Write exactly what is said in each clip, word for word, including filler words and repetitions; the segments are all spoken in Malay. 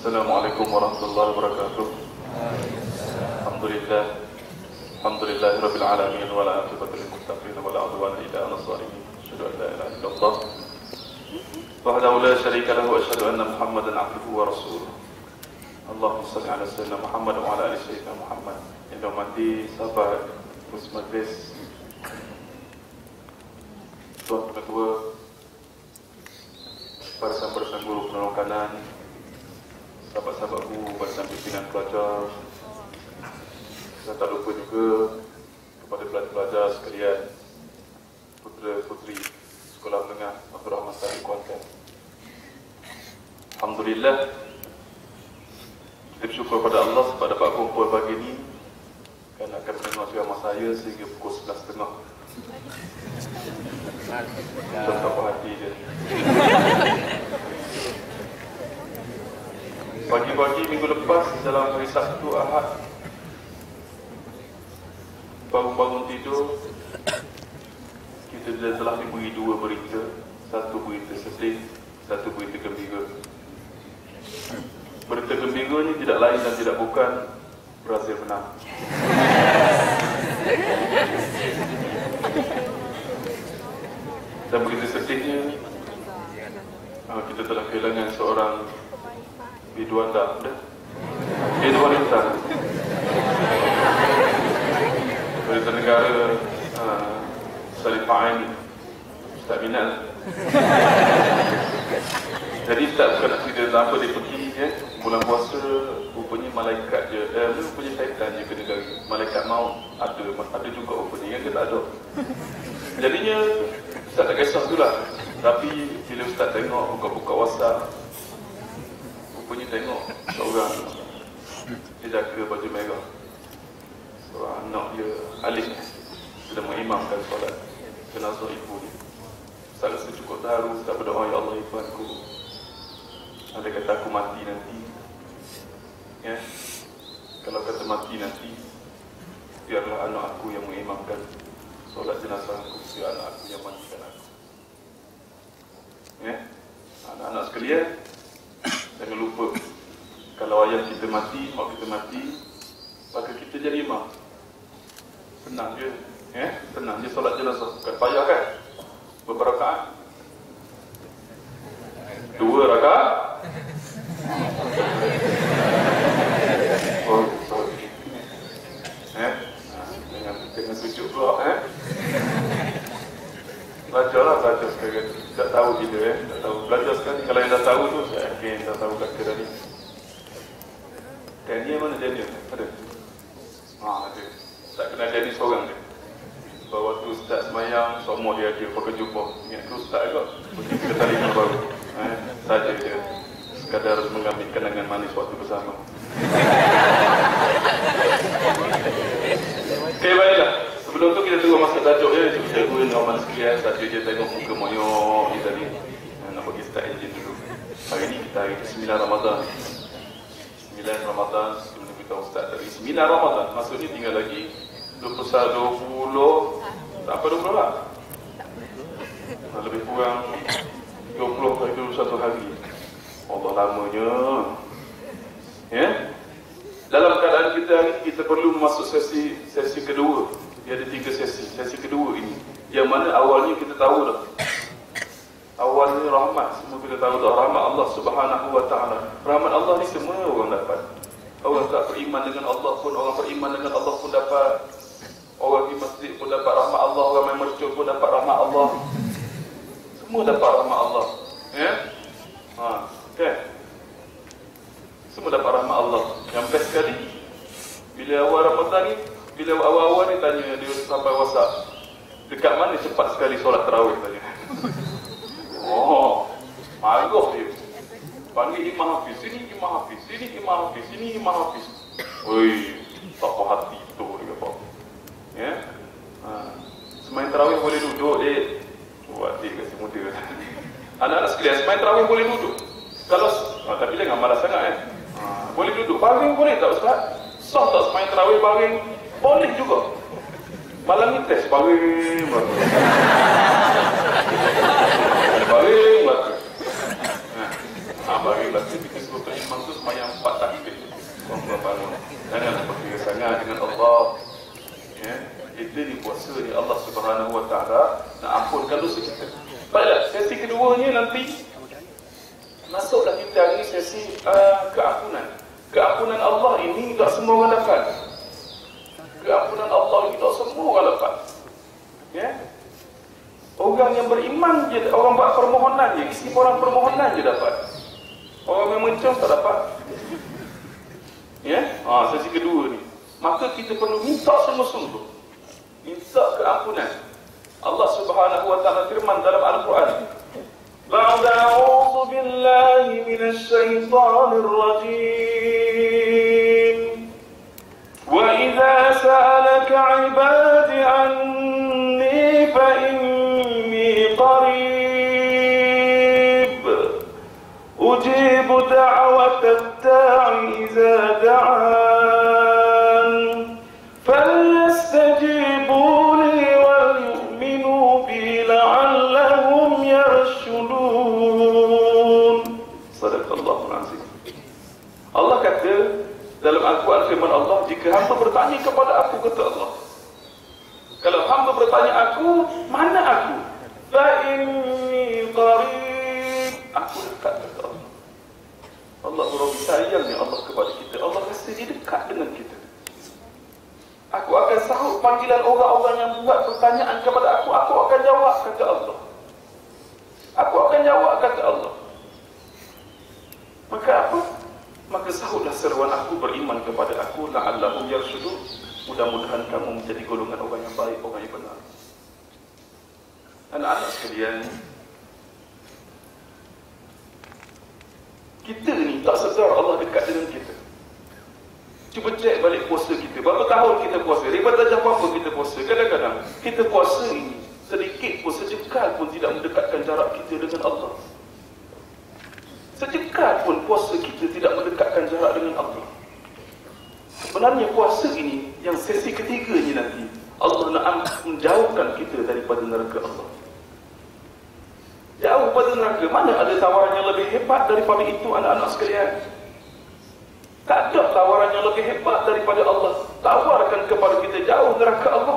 Assalamualaikum warahmatullahi wabarakatuh. Alhamdulillah. Alhamdulillahirabbil alamin wal aqibatu lil muttaqin wala udwana illa 'alal zalimin. Asyhadu an la ilaha illallah wahdahu la syarika lahu wa asyhadu anna Muhammadan 'abduhu wa rasuluh. Allahumma shalli 'ala sayyidina Muhammad wa 'ala ali sayyidina Muhammad. Yang dihormati sahabat Musmajlis, Tuan Ketua, para sahabat guru penolong kanan, sahabat-sahabatku, barisan pimpinan pelajar, dan tak lupa juga kepada pelajar-pelajar sekalian, putera-puteri Sekolah Menengah Abdul Rahman Sari Kuantan. Alhamdulillah, kita bersyukur pada Allah sebab dapat kumpul pagi ini, kerana akan menerima ceramah saya sehingga pukul sebelas tiga puluh. Contoh apa hati je. Pagi-pagi minggu lepas dalam hari Sabtu Ahad, bangun-bangun tidur, kita telah diberi dua berita. Satu berita sedih, satu berita gembira. Berita gembira ni tidak lain dan tidak bukan Brazil menang. Dan berita sedihnya, kita telah kehilangan seorang biduanda, biduanita, berita negara, uh, Sarifah Aini, Ustaz Minal. Jadi tak bukan nak cerita tentang apa dia pergi, ya. Bulan puasa, rupanya malaikat je, eh, rupanya syaitan je kena dari. Malaikat maut ada, ada juga rupanya, yang kita tak ada. Jadinya, Ustaz tak kisah tu lah. Tapi bila Ustaz tengok, buka-buka WhatsApp, rupanya tengok seorang dia jaga baju merah, seorang anak dia, Alif, sedang mengimamkan solat jenazah ibu dia. Ustaz rasa cukup terharu. Ustaz berdoa, ya Allah ibuanku, ada kata aku mati nanti, ya, kalau kata mati nanti, biarlah anak aku yang mengimamkan solat jenazah aku, biar anak aku yang mandikan aku. Ya, anak-anak sekalian, jangan lupa, kalau ayah kita mati, mak kita mati, maka kita jadi imam. Senang je, ya, senang je solat jenazah, bukan payah kan? Berapa rakaat? Dua rakaat? Oh, sorry. Eh? Jangan, jangan sujud pula, eh? Belajarlah, belajar sekarang. Tak tahu kita, eh? Tak tahu. Belajar sekarang. Kalau yang dah tahu tu, saya yakin dah tahu kata dah ni. Daniel mana Daniel? Ada? Haa, ada. Tak kenal Daniel seorang dia. Sebab waktu Ustaz semayang, semua dia ada pakai jubah. Ingat ke Ustaz juga? Mungkin kita taliman baru. Eh? Saja dia. Sekadar mengambil kenangan manis waktu bersama. Okey, baiklah. Sebelum tu kita tunggu masa tajuk ya. Saya guna normal sekalian. Tajuk dia tengok muka moyok ni tadi. Nak bagi start engine dulu. Hari ni kita hari ke sembilan Ramadan. sembilan Ramadan. Sebelum kita Ustaz tadi. sembilan Ramadan. Maksudnya tinggal lagi dua puluh satu, dua puluh. Tak apa dua puluh lah. Lebih kurang dua puluh ke dua puluh satu hari. Allah lamanya. Ya. Dalam keadaan kita hari kita perlu masuk sesi sesi kedua. Dia ada tiga sesi. Sesi kedua ini, yang mana awalnya kita tahu dah. Awalnya rahmat, semua kita tahu dah. Rahmat Allah Subhanahu Wa Taala. Rahmat Allah ni semua orang dapat. Orang tak beriman dengan Allah pun, orang beriman dengan Allah pun dapat. Orang di masjid pun dapat rahmat Allah. Orang main mercun pun dapat rahmat Allah. Semua dapat rahmat Allah. Ya? Ha, okay. Semua dapat rahmat Allah. Yang best sekali, bila awal Ramadan ni, bila awal-awal ni tanya dia sampai WhatsApp, dekat mana cepat sekali solat tarawih tanya. Oh, marah dia. Panggil Imam Hafiz, sini Imam Hafiz, sini Imam Hafiz, sini Imam Hafiz. Oi, tak puas hati tu dia apa. Ya. Ha. Semain tarawih boleh duduk, dek. Buat dia kasi muda. Anak-anak sekalian, semain tarawih boleh duduk. Kalau ah, tapi jangan malas sangat kan. Ha. Boleh duduk, baring boleh tak Ustaz? Sah tak semain tarawih baring? Boleh juga. Malam ni test baring. Baring lah. Ha, baring belaka kita suruh tak imam tu semayang empat takbir. Orang bangun. Jangan berkira sangat dengan Allah. Ya, kita ni puasa ni Allah Subhanahu Wa Taala nak ampunkan dosa kita. Baiklah, sesi keduanya nanti masuklah kita hari sesi uh, keampunan. Keampunan Allah ini tak semua orang dapat. Keampunan Allah ini tak semua orang dapat. Ya. Orang yang beriman je, orang buat permohonan je, isi orang permohonan je dapat. Orang yang mencong tak dapat. Ya, ha, sesi kedua ni. Maka kita perlu minta sungguh-sungguh. Minta keampunan. Allah Subhanahu Wa Taala firman dalam Al-Quran. Ba'da a'udzu billahi minasy syaithanir rajim. Wa idza sa'alaka 'ibadi 'anni fa inni qarib ujibu da'watat da'i idza da'an falyastajibu li wal yu'minu bi la'allahum yarshudun. Sadaqallahul azim. Allah kata dalam Al-Quran firman Allah, jika hamba bertanya kepada aku, kata Allah, kalau hamba bertanya aku, mana aku? Fa inni qarib, aku dekat, kata Allah. Allah berapa sayangnya Allah kepada kita. Allah rasa dia dekat dengan kita. Aku akan sahut panggilan orang-orang yang buat pertanyaan kepada aku. Aku akan jawab, kata Allah. Aku akan jawab, kata Allah. Maka apa? Maka sahutlah seruan aku, beriman kepada aku, la'allahum yarshudun. Mudah-mudahan kamu menjadi golongan orang yang baik, orang yang benar. Anak-anak sekalian, kita ni tak sedar Allah dekat dengan kita. Cuba cek balik puasa kita. Berapa tahun kita puasa? Daripada darjah apa kita puasa? Kadang-kadang kita puasa ini sedikit pun, sejengkal pun tidak mendekatkan jarak kita dengan Allah. Sejengkal pun puasa kita tidak mendekatkan jarak dengan Allah. Sebenarnya puasa ini, yang sesi ketiga ini nanti, Allah nak menjauhkan kita daripada neraka Allah. Jauh pada neraka. Mana ada tawaran yang lebih hebat daripada itu, anak-anak sekalian? Tak ada tawaran yang lebih hebat daripada Allah tawarkan kepada kita jauh neraka Allah.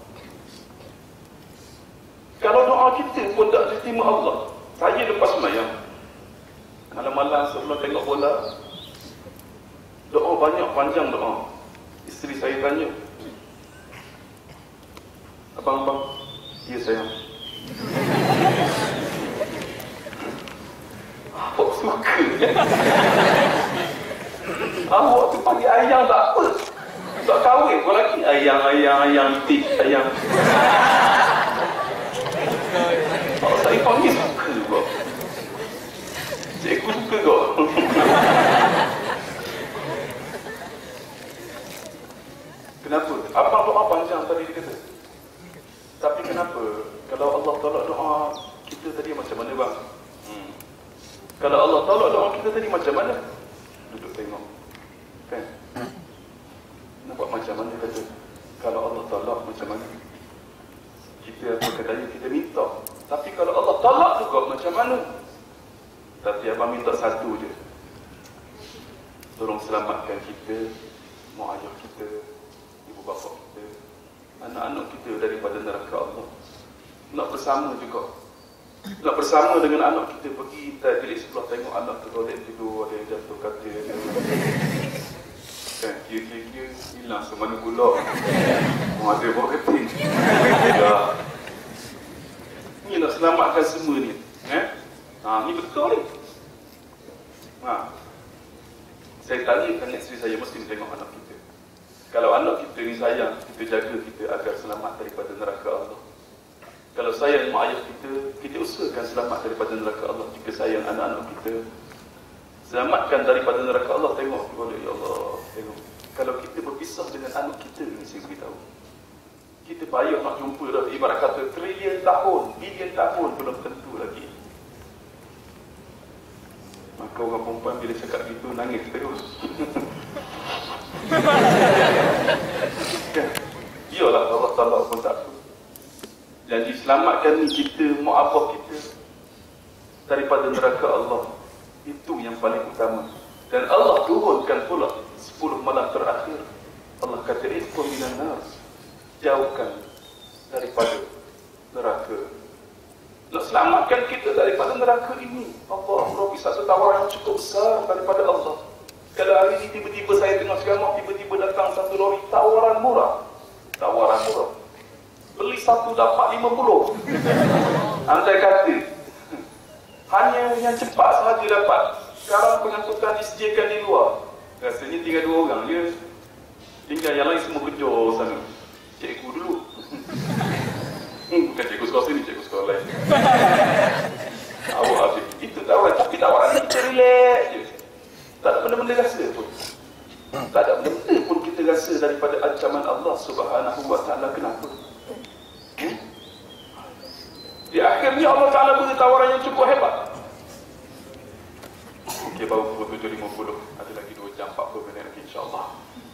Kalau doa kita pun tak diterima Allah. Saya lepas semayang, malam-malam sebelum tengok bola, doa banyak, panjang doa. Isteri saya tanya, abang-abang, ya sayang, awak suka? Awak tu panggil ayang tak apa, tak kahwin pun lagi. Ayang, ayang, ayang, itik, ayang. Oh, saya panggil suka kok. Cikgu suka kok. Kenapa? Abang doa panjang tadi dia kata. Tapi kenapa? Kalau Allah tolak doa kita tadi macam mana bang? Hmm. Kalau Allah tolak doa kita tadi macam mana? Duduk tengok. Kan? Nampak macam mana kata? Kalau Allah tolak macam mana? Kita apa katanya kita minta. Tapi kalau Allah tolak juga macam mana? Tapi abang minta satu je. Tolong selamatkan kita, mak ayah kita, ibu bapa kita, anak-anak kita daripada neraka Allah. Nak bersama juga. Nak bersama dengan anak kita pergi bilik sebelah tengok anak tergolek tidur, ada yang jatuh katil. Kan, kira-kira hilang semana pula. Mau ada bawa keting. Ya. Ni nak selamatkan semua ni. Eh? Ha, ni betul ni. Ha. Saya tanyakan isteri saya, mesti tengok anak kita. Kalau anak kita ni sayang, kita jaga kita agar selamat daripada neraka Allah. Kalau sayang mak ayah kita, kita usahakan selamat daripada neraka Allah. Jika sayang anak-anak kita, selamatkan daripada neraka Allah. Tengok, boleh ya Allah. Tengok. Kalau kita berpisah dengan anak kita ni, saya beritahu, kita payah nak jumpa dah. Ibarat kata trilion tahun, bilion tahun belum tentu lagi. Maka orang perempuan bila cakap gitu nangis terus. Iyalah Allah Ta'ala pun tak apa. Janji selamatkan ni kita, mak abah kita daripada neraka Allah. Itu yang paling utama. Dan Allah turunkan pula sepuluh malam terakhir. Allah kata, "Itqu minan nar." Jauhkan daripada neraka. Nak selamatkan kita daripada neraka ini. Allah, Rabbi, satu tawaran yang cukup besar daripada Allah. Kalau hari ini tiba-tiba saya tengah ceramah, tiba-tiba datang satu lori tawaran murah. Tawaran murah. Beli satu dapat lima puluh. Andai kata hanya yang cepat sahaja dapat. Sekarang pengangkutan disediakan di luar. Rasanya tinggal dua orang je. Tinggal yang lain semua kerja sana. Cikgu dulu. Hmm, bukan cikgu sekolah sini, cikgu sekolah lain. Awak habis. Itu tawaran. Tapi tawaran kita relax je. Tak ada benda-benda rasa pun. Tak ada benda pun kita rasa daripada ancaman Allah Subhanahu wa ta'ala. Kenapa? Hmm? Di akhirnya Allah Ta'ala beri tawaran yang cukup hebat. Okey, baru pukul tujuh lima puluh. Ada lagi dua jam empat puluh minit lagi, insyaAllah.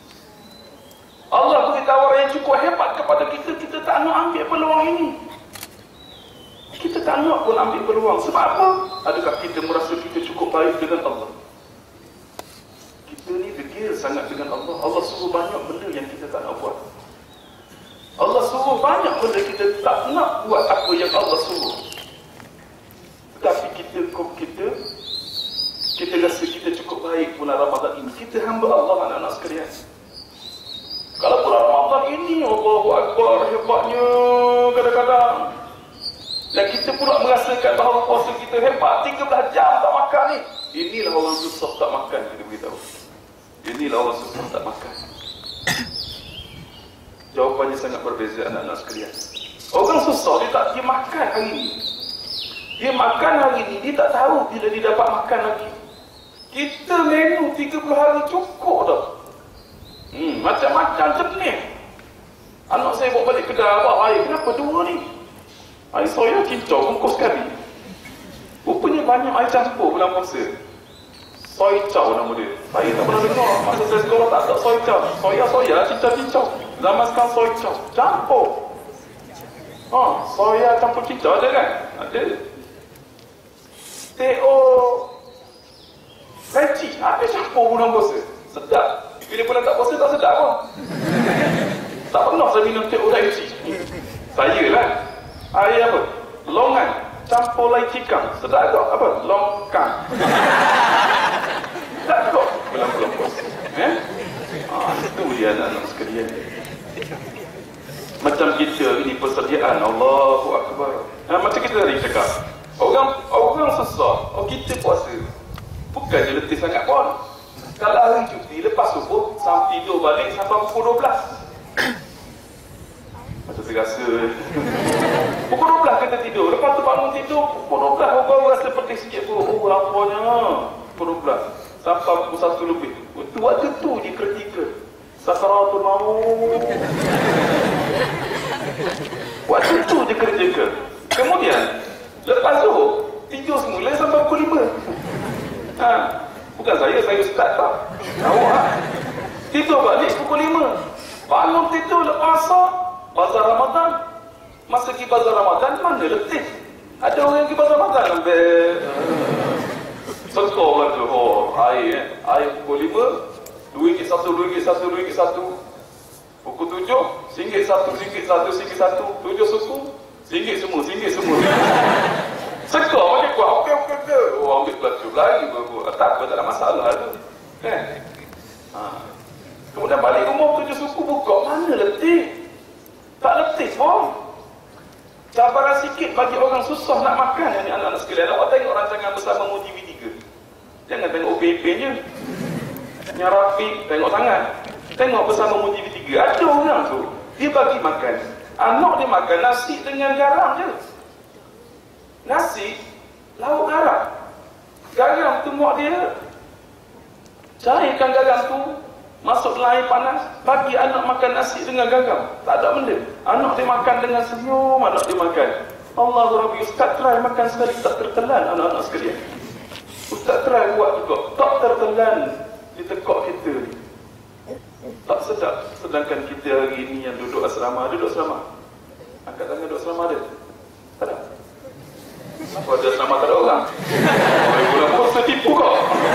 Allah beri tawaran yang cukup hebat kepada kita. Kita tak nak ambil peluang ini. Kita tak nak pun ambil peluang. Sebab apa? Adakah kita merasa kita cukup baik dengan Allah? Kita ni degil sangat dengan Allah. Allah suruh banyak benda yang kita tak nak buat. Allah suruh banyak benda kita tak nak buat apa yang Allah suruh. Tetapi kita kita kita rasa kita cukup baik bulan Ramadan ini. Kita hamba Allah, anak-anak sekalian. Kalau bulan Ramadan ini, Allahu Akbar, hebatnya kadang-kadang. Dan kita pula merasakan bahawa puasa kita hebat, tiga belas jam tak makan ni. Inilah orang susah tak makan, kita beritahu. Inilah orang susah tak makan. Jawapannya sangat berbeza, anak-anak sekalian. Orang susah, dia tak dia makan hari ni. Dia makan hari ni, dia tak tahu bila dia dapat makan lagi. Kita menu tiga puluh hari cukup dah. Hmm, macam-macam jenis. Anak saya bawa balik kedai, abang air, kenapa dua ni? Air soya cincau, bungkus sekali. Rupanya banyak air campur bulan puasa. Soy chow nama dia. Saya tak pernah dengar. Masa saya sekolah tak ada soy chow. Soya-soya, cincau-cincau. Zaman sekarang soy chow. Campur. Ha, soya campur cincau ada kan? Ada. Teo Reci, ada campur bulan puasa. Sedap. Bila bulan tak puasa tak sedap pun. Tak pernah saya minum teo Reci. Saya lah. Air apa? Longan. Campur lai cikang. Sedap tak? Apa? Longkang. Tak kok bulan-bulan puasa. Eh? Ah, itu dia anak-anak sekalian. Macam kita ini persediaan. Allahu Akbar. Ha, macam kita tadi cakap. Orang orang susah. Oh, kita puasa. Bukan je letih sangat pun. Kalau hari cuti lepas subuh sampai tidur balik sampai pukul dua belas. Macam terasa. Pukul dua belas kita tidur. Lepas tu bangun tidur pukul dua belas baru rasa pedih sikit pun. Oh, laparnya. Pukul dua belas. Sampai pukul satu lebih. Waktu tu dia kritikal. Sakaratul maut. Waktu tu dia kritikal. Kemudian lepas tu tidur semula sampai pukul lima. Ha, bukan saya, saya ustaz tak. Awak ha? Tidur balik pukul lima. Bangun tidur lepas asar. Bazar Ramadan. Masa pergi bazar Ramadan mana letih. Ada orang yang pergi bazar Ramadan sampai sekor lah tu. Oh, air eh. Air pukul lima. Dua ringgit satu, dua ringgit satu, dua ringgit satu. Pukul tujuh. Singgit satu, singgit satu, singgit satu. Tujuh suku. Singgit semua, singgit semua. Sekor macam kuat. Okey, okey, okey. Oh, ambil pelacur lagi. Tak apa, tak ada masalah tu. Kan? Ha. Kemudian balik rumah tujuh suku buka. Mana letih? Tak letih pun. Cabaran sikit bagi orang susah nak makan. Yang ni anak-anak sekalian. Awak tengok rancangan bersama Muji V tiga. Jangan tengok O P P je. Yang Rafiq, tengok sangat. Tengok bersama Muji V tiga. Ada orang tu, dia bagi makan. Anak dia makan nasi dengan garam je. Nasi, lauk garam. Garam tu mak dia cairkan garam tu, masuk dalam air panas, bagi anak makan nasi dengan garam. Tak ada benda. Anak dia makan dengan senyum, anak dia makan. Allahu Rabbi, Ustaz try makan sekali tak tertelan anak-anak sekalian. Ustaz try buat juga, tak tertelan di tekak kita ni. Tak sedap. Sedangkan kita hari ini yang duduk asrama, duduk asrama. Angkat tangan duduk asrama ada? Tak ada? Kau ada nama tak ada orang. Kau boleh puasa tipu kau.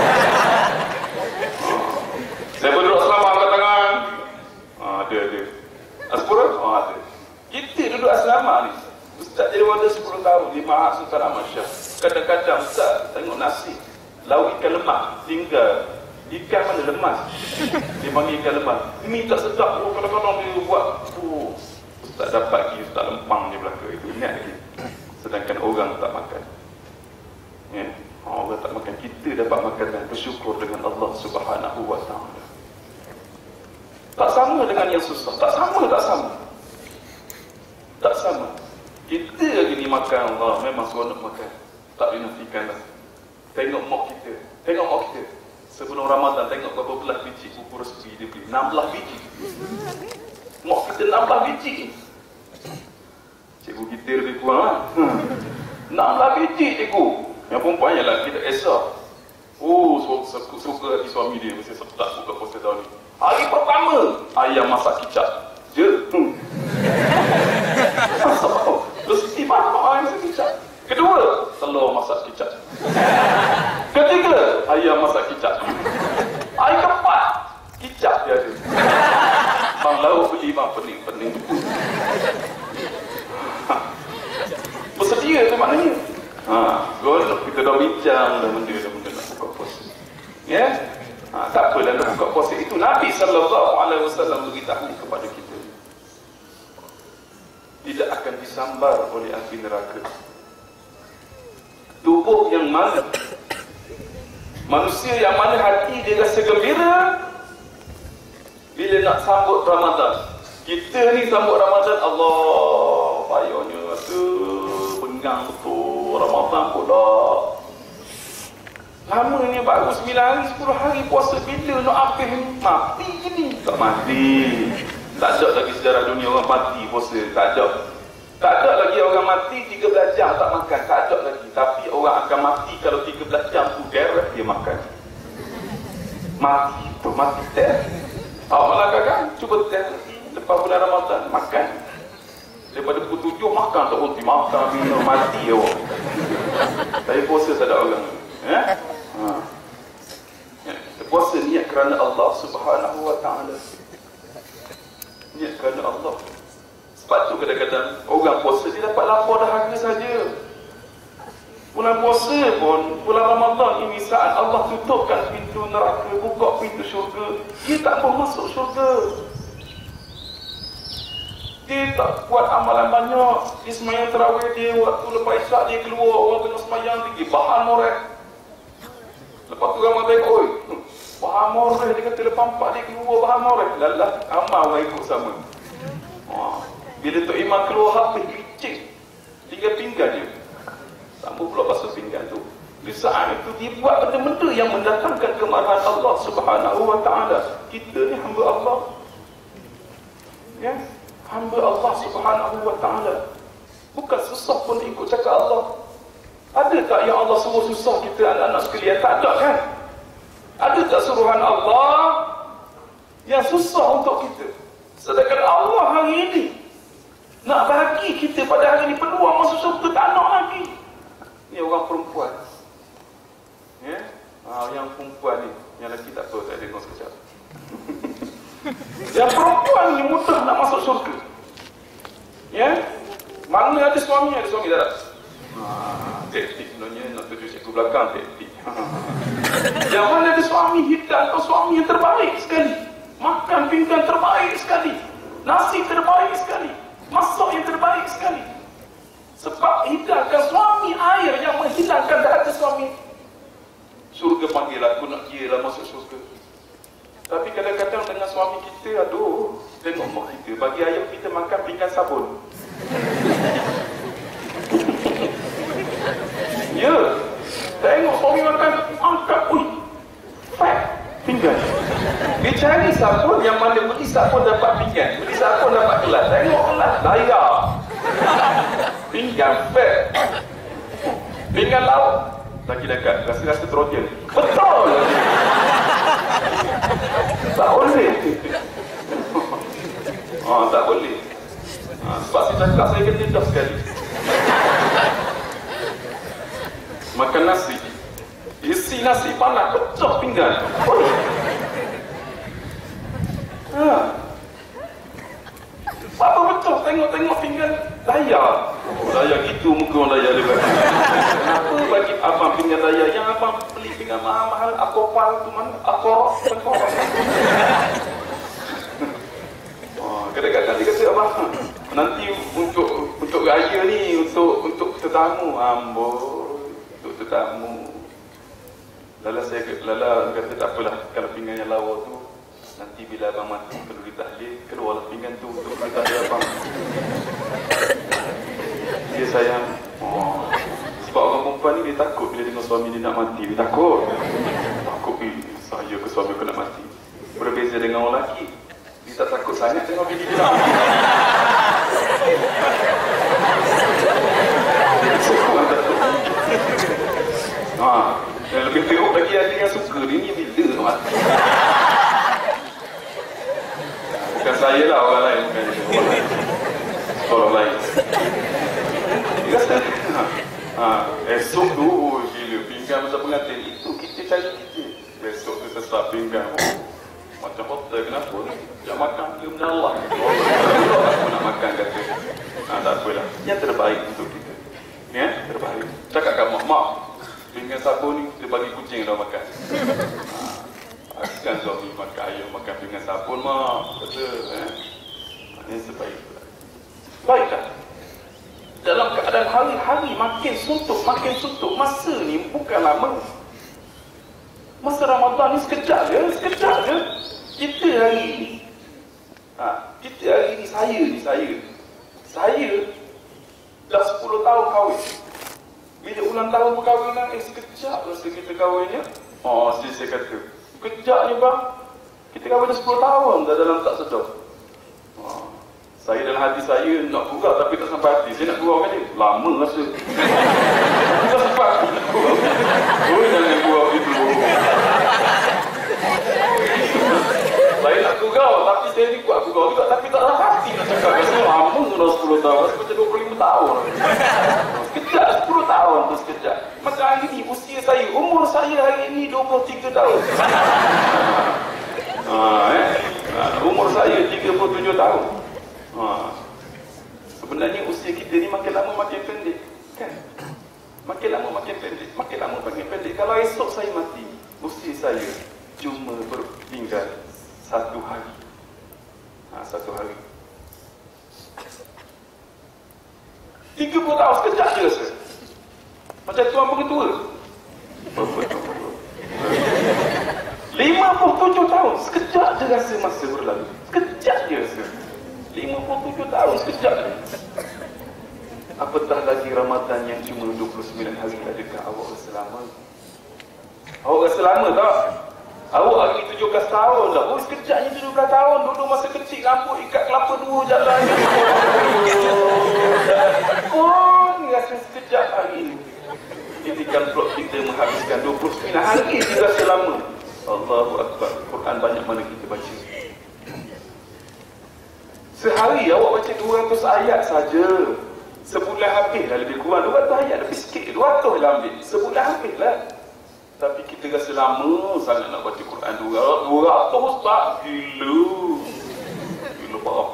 Saya berduduk selama angkat tangan. Ah, ada, ada. Aspura? Oh, ada. Kita duduk asrama ni. Ustaz jadi wadah sepuluh tahun di Mahat Sultan Ahmad Shah. Kadang-kadang Ustaz tengok nasi. Lauk ikan lemak. Tinggal. Ikan mana lemas? Dia panggil ikan lemas. Mi tak sedap. Oh, kadang-kadang dia buat. Oh, Ustaz dapat pergi Ustaz lempang di belakang itu. Ingat lagi. Sedangkan orang tak makan. Ya? Orang tak makan. Kita dapat makan dan bersyukur dengan Allah Subhanahu Wa Taala. Tak sama dengan yang susah. Tak sama, tak sama. Tak sama. Kita lagi ni makan Allah. Memang seronok makan. Tak boleh nafikan lah. Tengok mak kita. Tengok mak kita. Sebelum Ramadan, tengok berapa belas biji kuku respi dia beli. enam belas biji. Mak kita enam belas biji. Cikgu kita lebih kurang lah. enam belas biji cikgu. Yang perempuan yang lelaki tak kisah. Oh, suka, suka hati suami dia. Mesti sedap buka puasa tahun ni. Hari pertama, ayam masak kicap. Je. Hmm. Masak apa? Mesti banyak ayam masak kicap. Kedua, telur masak kicap. Ketiga, ayam masak kicap. Hari keempat, kicap dia ada. Bang lauk beli, bang pening-pening. Bersedia tu maknanya. Ha, kita dah bincang dah benda dah benda nak buka puasa. Ya? Ha, tak apa dah nak buka puasa itu Nabi sallallahu alaihi wasallam beritahu kepada kita. Tidak akan disambar oleh api neraka. Tubuh yang mana, manusia yang mana hati dia rasa gembira bila nak sambut Ramadan. Kita ni sambut Ramadan, Allah payahnya tu bengang betul Ramadan pula. Lamanya baru sembilan hari, sepuluh hari puasa. Bila nak habis ni? Mati je ni. Tak mati. Tak ada lagi sejarah dunia orang mati puasa. Tak ada. Tak ada lagi orang mati tiga belas jam tak makan. Tak ada lagi. Tapi orang akan mati kalau tiga belas jam tu direct dia makan. Mati tu mati teh. Awak Melaka kan? Cuba teh lepas bulan Ramadan makan. Daripada pukul tujuh makan tak berhenti makan minum mati awak. Tapi puasa tak ada orang. Ya? Ha. Ya. Puasa niat kerana Allah Subhanahu Wa Taala. Niat kerana Allah. Sebab tu kadang-kadang orang puasa dia dapat lapar dahaga saja. Bulan puasa pun, bulan Ramadan ini saat Allah tutupkan pintu neraka, buka pintu syurga, dia tak mau masuk syurga. Dia tak buat amalan banyak. Dia semayang terawih dia, waktu lepas isyak dia keluar, orang tengah semayang dia bahan morek. Lepas tu ramai tengok, oi, bahan morek, dia kata lepas empat dia keluar bahan morek. Lalah, amal orang ikut sama. Ha. Bila Tok Imam keluar habis licik, tinggal pinggan dia. Sambung pula basuh pinggan tu. Di saat itu dia buat benda-benda yang mendatangkan kemarahan Allah Subhanahu Wa Taala. Kita ni hamba Allah. Ya, hamba Allah Subhanahu Wa Taala. Bukan susah pun ikut cakap Allah. Ada tak yang Allah suruh susah kita anak-anak sekalian? Tak ada kan? Ada tak suruhan Allah yang susah untuk kita? Sedangkan Allah hari ini nak bagi kita pada hari ini peluang masuk syurga, tak nak lagi. Ni orang perempuan. Ya? Ha, yang perempuan ni, yang lelaki tak apa, tak dengar sekejap. Yang perempuan ni mudah nak masuk syurga. Ya? Mana ada suami, ada suami tak ada? Ha, taktik sebenarnya nak tuju cikgu belakang, taktik. Yang mana ada suami, hitam atau suami yang terbaik sekali. Makan pinggan terbaik sekali. Nasi terbaik sekali. Masak yang terbaik sekali. Sebab hidangkan suami air yang menghilangkan dahaga suami. Syurga panggil aku nak kira lah masuk syurga. Tapi kadang-kadang dengan suami kita, aduh, tengok mak kita bagi ayam kita makan pinggan sabun. Ya, tengok suami makan, angkat, ui, fat, pinggan. Dia cari sabun yang mana beli sabun dapat pinggan, beli sabun dapat gelas. Tengok gelas, daya. Pinggan fat. Pinggan lauk lagi dekat, rasa-rasa trojan. Betul. Tak boleh. Oh, tak boleh. Ha, sebab saya cakap saya kena dah sekali. makan nasi, isi nasi panas, pecah pinggan. Ha. Apa betul tengok-tengok pinggan daya. Oh, daya gitu muka orang daya dia. Kenapa bagi abang pinggan daya? Yang abang beli pinggan mahal-mahal, akopal tu mana? Akor, akor. Oh, kadang-kadang dia kata abang, nanti untuk untuk raya ni, untuk untuk tetamu, ambo, untuk tetamu. Lala saya lala kata tak apalah kalau pinggan yang lawa tu. Nanti bila abang mati, perlu ditahlil, keluarlah pinggan tu untuk ditahlil abang. Dia sayang. Oh. Sebab orang perempuan ni dia takut bila tengok suami dia nak mati. Dia takut. Takut eh, saya ke suami aku nak mati. Berbeza dengan orang lelaki. Dia tak takut sangat tengok bini dia nak mati. Sekurang takut. Ha. Dan lebih teruk lagi ada yang suka dia ni bila nak mati. Bukan saya lah, orang lain. Bukan orang lain. Orang lain. Dia kata, ha, esok tu, oh, gila, pinggan masa pengantin. Itu kita cari kita. Esok tu sesak pinggan. Oh, macam hotel, kenapa ni? Yang makan dia mendalam. Oh, aku nak makan, kata. Ha, tak apalah. Yang terbaik untuk kita. Ya, terbaik. Cakap kat mak, mak, pinggan sabun ni, kita bagi kucing dah makan. Ha. Kan suami makan ayam, makan dengan sabun, mak. Kata, eh, ini sebaik. Baiklah. Dalam keadaan hari-hari makin suntuk, makin suntuk. Masa ni bukan lama. Masa Ramadan ni sekejap je, sekejap je. Kita hari ni, ha, kita hari ni, saya ni, saya. Saya dah sepuluh tahun kahwin. Bila ulang tahun perkahwinan, eh sekejap rasa kita kahwinnya. Oh, saya, saya kata, kejapnya bang, kita kahwin dah sepuluh tahun dah dalam tak sedar. Oh, saya dalam hati saya nak gurau tapi tak sampai hati. Saya nak gurau kan dia, lama rasa. Tak sampai hati nak gurau. Oh, jangan gurau gitu. Saya nak gurau tapi saya ni kuat gurau juga tapi tak sampai hati nak cakap. Rasa lama dah sepuluh tahun, rasa macam dua puluh lima tahun. Sekejap sepuluh tahun tu sekejap. Macam hari ni usia saya, umur saya hari ni dua puluh tiga tahun. Ha, eh? Ha, umur saya tiga puluh tujuh tahun. Ha. Sebenarnya usia kita ni makin lama makin pendek, kan? Makin lama makin pendek, makin lama makin pendek. Kalau esok saya mati, usia saya cuma bertinggal satu hari. Ha, satu hari. tiga puluh tahun sekejap je rasa. Macam tuan pengetua. lima puluh tujuh tahun sekejap je rasa masa berlalu. Sekejap je rasa. lima puluh tujuh tahun sekejap je. Apatah lagi Ramadan yang cuma dua puluh sembilan hari. Adakah awak rasa lama? Awak rasa lama tak? Awak hari tujuh belas tahun dah. Oh, sekejapnya tujuh belas tahun. Dulu masa kecil rambut ikat kelapa dua jalan. Oh, ni rasa sekejap hari ini. Jadikan plot kita menghabiskan dua puluh sembilan hari dia rasa lama. Allahu Akbar. Quran banyak mana kita baca. Sehari awak baca dua ratus ayat saja. Sebulan habis dah lebih kurang. dua ratus ayat lebih sikit. dua ratus lah ambil. Sebulan habis lah. Tapi kita rasa lama sangat nak baca Quran. dua ratus tak? Gila. Gila parah.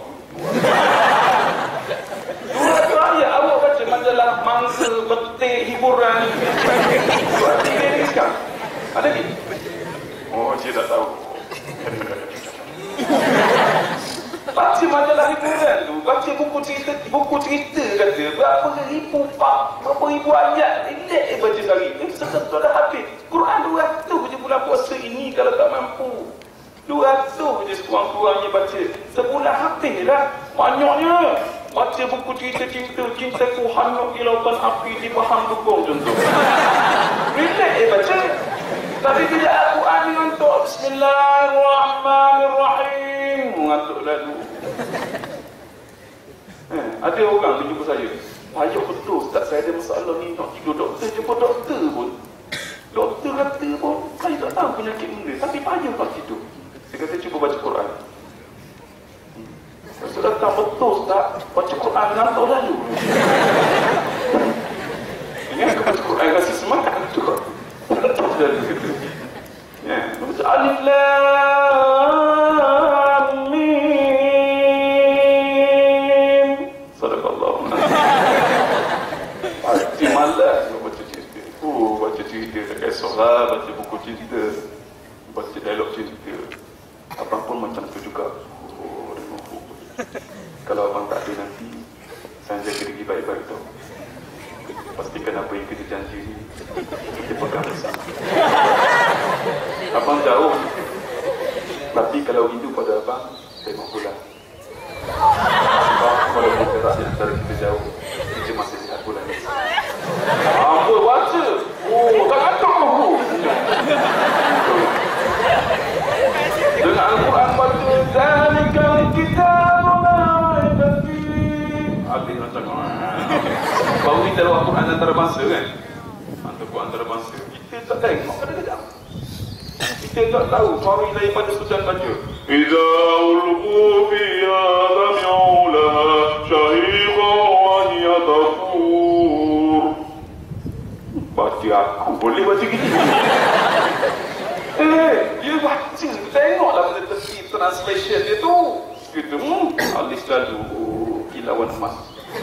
dua ratus ayat awak baca majalah mangsa, betik, hiburan. Buat tiga ni sekarang. Ada ni? Oh, saya tak tahu. Baca majalah hiburan tu, baca buku cerita, buku cerita kata berapa ribu pak, berapa ribu ayat, relax eh baca sehari. Eh, sesuatu dah habis. Quran dua ratus je bulan puasa ini kalau tak mampu. dua ratus je sekurang-kurangnya baca. Sebulan habis lah. Banyaknya. Baca buku cerita-cerita, cintaku hanyut di lautan api di bahan dukung contoh. Relax eh baca. Tapi bila Al-Quran ni ngantuk, Bismillahirrahmanirrahim, ngantuk lalu. Eh, ada orang dia jumpa saya, payah betul Ustaz, saya ada masalah ni, nak tidur doktor, jumpa doktor pun. Doktor kata pun, saya tak tahu penyakit benda, tapi payah tak tidur. Saya kata cuba baca Quran. Saya datang betul Ustaz, baca Quran ngantuk lalu. Ini aku baca Quran, rasa semangat macam tu kata. Ya, betul. Alif lam mim. Sadaqallahu. Pasti malas baca cerita. Oh, baca cerita tak kisah lah, baca buku cerita, baca dialog cerita. Abang pun macam tu juga. Oh, oh. Kalau abang tak ada nanti, saya jaga diri baik-baik tau. Pastikan apa yang kita janji ni kita pegang bersama. Abang jauh, tapi kalau rindu pada abang, tengok bulan. Sebab walaupun jarak di antara kita jauh, kita masih lihat bulan ni. Apa baca? Oh, tak kantuk aku. Dengan Al-Quran baca, zalikal kitabul la raiba fihi. Habis macam baru kita dalam Al-Quran antarabangsa kan? Al-Quran antarabangsa. Kita tak tengok kadang-kadang. Kita tak tahu suara daripada Sultan baca. Iza ulqu fiha sami'u laha shahiqa wa hiya tafur. Baca aku boleh baca gitu. Eh, dia baca. Tengoklah benda tepi translation dia tu. Kita hmm, alis lalu kilauan emas.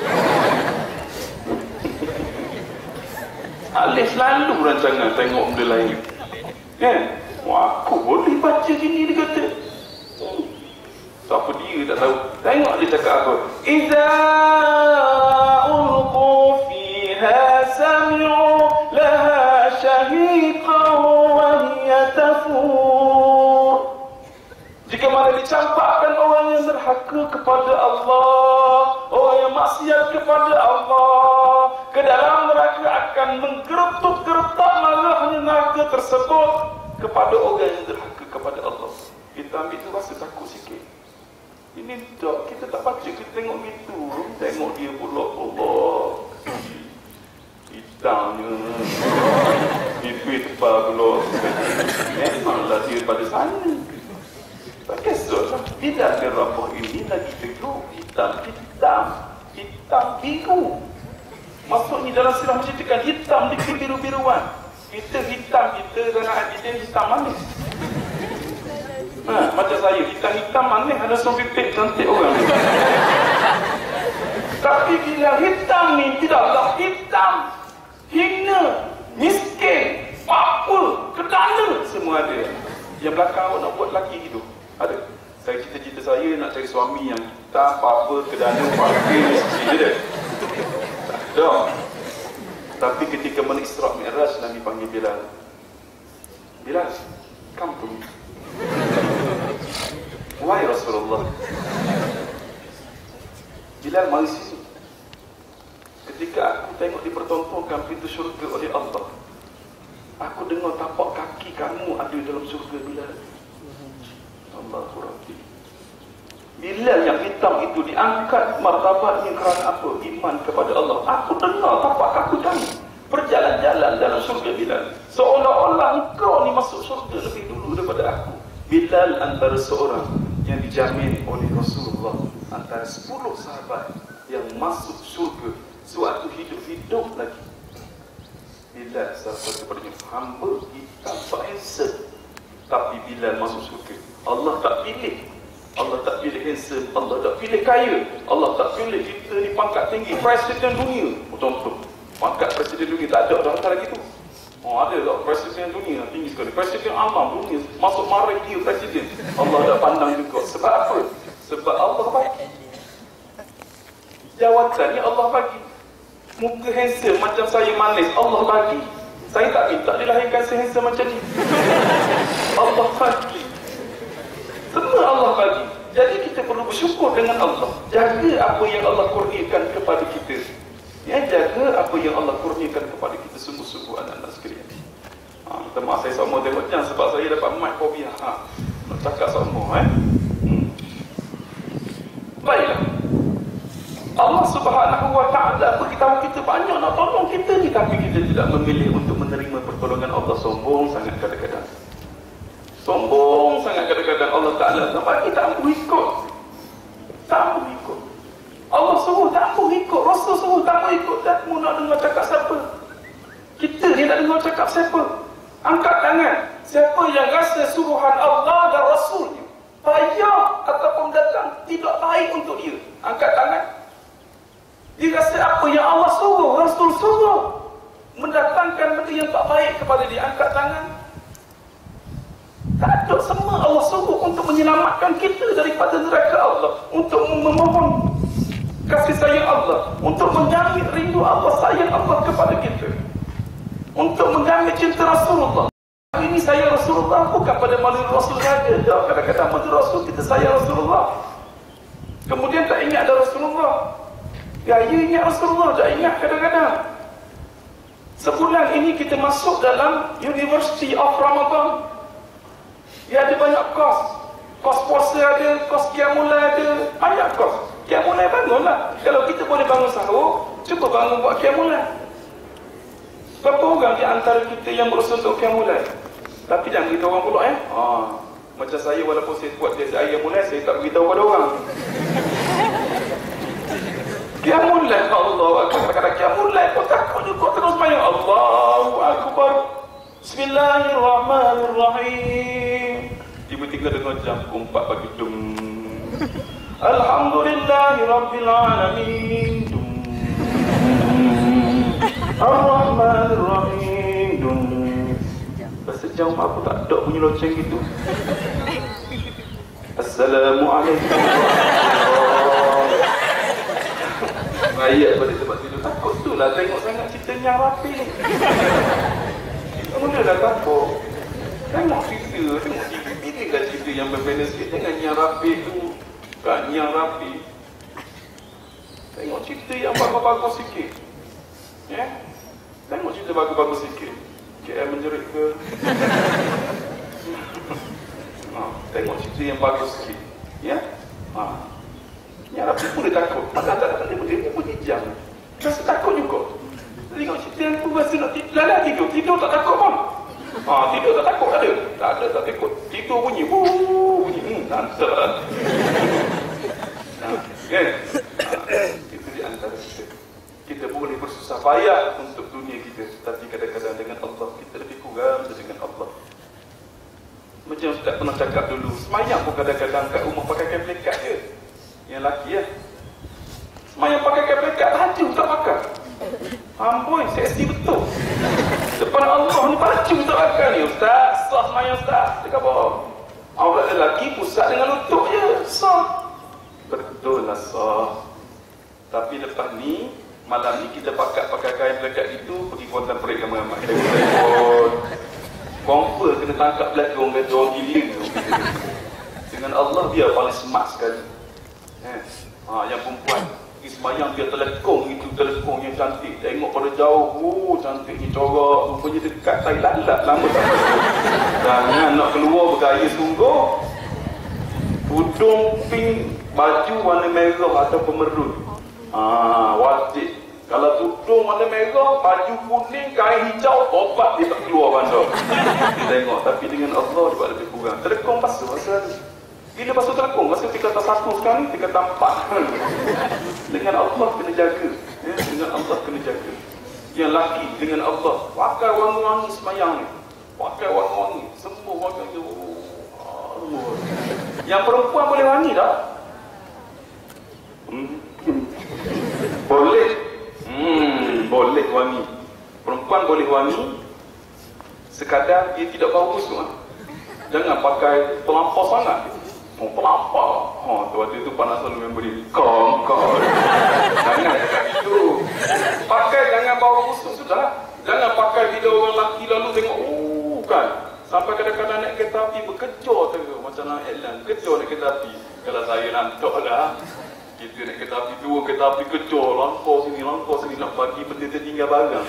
Alif selalu rancangan tengok benda lain. Kan? Wah, aku boleh baca gini, dia kata. Hmm. Siapa dia tak tahu. Tengok dia cakap apa. Iza ulqu fiha sami'u laha shahiqan wa hiya tafur. Jika mana dicampakkan orang yang derhaka kepada Allah, orang yang maksiat kepada Allah, ke dalam neraka akan menggeretuk-geretak marahnya neraka tersebut kepada orang yang derhaka kepada Allah. Kita ambil tu rasa takut sikit. Ini tak, kita tak baca, kita tengok gitu. Tengok dia pula, Allah hitamnya pipi tebal pula. Memanglah dia pada sana. Tak kisah. Bila dia rabah ini lagi teguh, hitam, hitam, hitam, biru. Maksudnya dalam sirah menceritakan hitam di kebiru-biruan. Kita hitam, kita dan kita hitam manis. Ha, macam saya, hitam-hitam manis ada sopipik cantik orang. Tapi bila hitam ni tidaklah hitam, hina, miskin, apa, kedana, semua ada. Yang belakang awak nak buat lelaki hidup. Ada. Saya cita-cita saya nak cari suami yang hitam, apa, kedana, fakir, miskin je dia. Tak. Tapi ketika Isra Mi'raj, Nabi panggil Bilal. Bilal, come to me. Wahai Rasulullah. Bilal mari sini. Ketika aku tengok dipertontonkan pintu syurga oleh Allah, aku dengar tapak kaki kamu ada dalam syurga, Bilal. Allahu Rabbi. Bilal yang hitam itu diangkat martabatnya kerana apa? Iman kepada Allah. Aku dengar tapak kaki kamu berjalan-jalan dalam syurga, Bilal. Seolah-olah engkau ni masuk syurga lebih dulu daripada aku. Bilal antara seorang yang dijamin oleh Rasulullah antara sepuluh sahabat yang masuk syurga suatu hidup-hidup lagi. Bilal salah satu daripadanya hamba hitam handsome, tapi Bilal masuk syurga. Allah tak pilih. Allah tak pilih handsome, Allah tak pilih kaya, Allah tak pilih kita ni pangkat tinggi, presiden dunia. Contoh, pangkat presiden dunia tak ada dah antara gitu. Oh, ada tak presiden dunia tinggi sekali, presiden alam dunia, masuk mari dia presiden. Allah tak pandang juga. Sebab apa? Sebab Allah bagi jawatan ni, Allah bagi. Muka handsome macam saya manis, Allah bagi. Saya tak minta dilahirkan se-handsome macam ni. Allah bagi. Semua Allah bagi. Jadi kita perlu bersyukur dengan Allah. Jaga apa yang Allah kurniakan kepada kita. Ya, jaga apa yang Allah kurniakan kepada kita sungguh-sungguh anak-anak sekalian. Ha, minta maaf saya sama tengok jangan sebab saya dapat mic fobia. Ha, nak cakap sama eh. Hmm. Baiklah. Allah Subhanahu wa taala beritahu kita banyak nak tolong kita ni, tapi kita tidak memilih untuk menerima pertolongan Allah. Sombong sangat kadang-kadang. Sombong sangat kadang-kadang Allah Ta'ala sampai kita tak mampu ikut. Tak mampu ikut. Allah suruh tak mampu ikut. Rasul suruh tak mampu ikut. Tak mampu nak dengar cakap siapa. Kita ni nak dengar cakap siapa. Angkat rasa suruhan Allah dan Rasulnya payah ataupun datang tidak baik untuk dia, angkat tangan. Dia rasa apa yang Allah suruh, Rasul suruh, mendatangkan benda yang tak baik kepada dia, angkat tangan. Tak ada, semua Allah suruh untuk menyelamatkan kita daripada neraka Allah, untuk memohon kasih sayang Allah, untuk menjamin rindu Allah, sayang Allah kepada kita, untuk menjamin cinta Rasulullah. Hari ini sayang Rasulullah bukan pada malu Rasul saja. Kadang-kadang malu Rasul kita sayang Rasulullah, kemudian tak ingat ada Rasulullah. Ya, ya ingat Rasulullah, tak ingat kadang-kadang. Sebulan ini kita masuk dalam University of Ramadan. Dia ada banyak kos. Kos puasa ada, kos qiyamulai ada, banyak kos. Qiyamulai bangunlah. Kalau kita boleh bangun sahur, cuba bangun buat qiyamulai. Berapa orang di antara kita yang berusaha untuk qiyamulai? Tapi jangan beritahu orang pula eh. Ah, macam saya walaupun saya buat biasa qiyamulai, saya tak beritahu pada orang. Qiyamulai, Allah Akbar. Kata-kata qiyamulai, kau takut juga terus main. Allahu Akbar. Bismillahirrahmanirrahim. Tiba-tiba dengar jam empat pagi. Dum. Alhamdulillahirrabbilalamin. Dum. Ar-Rahmanir-Rahim. Dum. Sejauh aku tak ada bunyi loceng gitu. Assalamualaikum. Ayat pada tempat tidur. Takut tu lah tengok sangat ceritanya rapi. Mula dah takut. Tengok cerita, tengok cerita. Pilihkan cerita yang berbeza sikit. Jangan yang rapi tu, kan yang rapi. Tengok cerita yang bagus-bagus sikit. Ya? Tengok cerita bagus-bagus sikit. K L menjerit ke? Ha, tengok cerita yang bagus sikit. Ya? Ha. Yang rapi pun dia takut. Padahal tak ada dia dia bunyi jam. Rasa takut juga. Tengok cerita yang tu rasa nak tidur. Lala tidur. Tidur tak takut pun. Ha, tidur tak takut ada. Tak ada tak takut. Tidur bunyi. Wuuu. Bunyi. Hmm, nanti. Kan? Ha, itu di antara kita. Kita boleh bersusah payah untuk dunia kita. Tapi kadang-kadang dengan Allah kita lebih kurang dengan Allah. Macam Ustaz pernah cakap dulu. Semayang pun kadang-kadang kat rumah pakai keplekat je. Yang lelaki ya. Semayang pakai keplekat. Baju tak pakai. Amboi, seksi betul. Depan Allah ni baju tak pakai ni. Ustaz, sah semayang Ustaz. Dia kata apa? Aurat lelaki pusat dengan lutut je. Sah. Betul lah sah. Tapi lepas ni, malam ni kita pakai-pakai kain pelekat itu, pergi kontan perik ramai-ramai. Telefon. Kompa kena tangkap belakang orang kata orang gila tu. Dengan Allah dia paling smart sekali. Eh. Ha, yang perempuan pergi sembahyang dia telekong itu, telekong yang cantik. Tengok pada jauh, oh cantiknya corak. Rupanya dekat Thailand lah, lama tak masuk. Jangan nak keluar bergaya sungguh. Tudung pink, baju warna merah atau pemerun. Ah, wajib. Kalau tudung warna merah, baju kuning, kain hijau, tobat dia tak keluar bandar. Tengok, tapi dengan Allah dia buat lebih kurang. Telekong pasal pasal bila pasal telekong, pasal tiga kata satu sekarang, tiga kata empat. Dengan Allah kena jaga. Ya, dengan Allah kena jaga. Yang laki dengan Allah, pakai wangi-wangi semayang ni. Pakai wangi-wangi, semua wangi. Oh, yang perempuan boleh wangi tak? Hmm. Boleh. Hmm, boleh wangi. Perempuan boleh wangi sekadar dia tidak bau busuk. Jangan pakai terlampau sangat. Oh, terlampau. Oh, tu waktu itu panas selalu member dia. Kong, kong. Jangan cakap itu. Pakai jangan bau busuk sudah. Jangan pakai video orang lelaki lalu tengok, oh kan. Sampai kadang-kadang naik kereta api berkejor tu. Macam nak Alan, kejor naik kereta api. Kalau saya nantok lah. Kita naik kereta api dua, kereta api kejor, langkau sini, langkau sini, nak bagi benda tertinggal barang.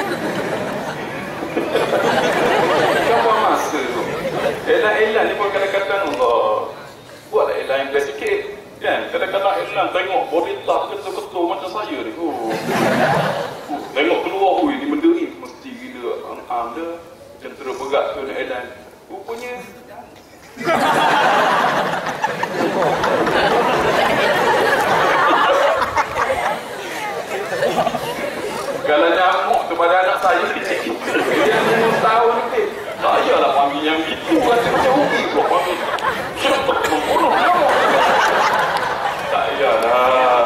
Kapan masa tu? Elan-elan ni pun kadang-kadang Allah. Buatlah elan yang best sikit. Kan? Kadang-kadang elan tengok body tak ketul-ketul macam saya ni. Oh. Uh, tengok keluar, ui, ni benda ni mesti gila. Am-am dia. Centera berat tu nak elan. Rupanya. Kalau nyamuk tu pada anak saya kecil, dia umur tahun lebih. Tak payahlah panggil yang gitu. Macam rugi pula mami. Cepat membunuh kamu. Tak payahlah.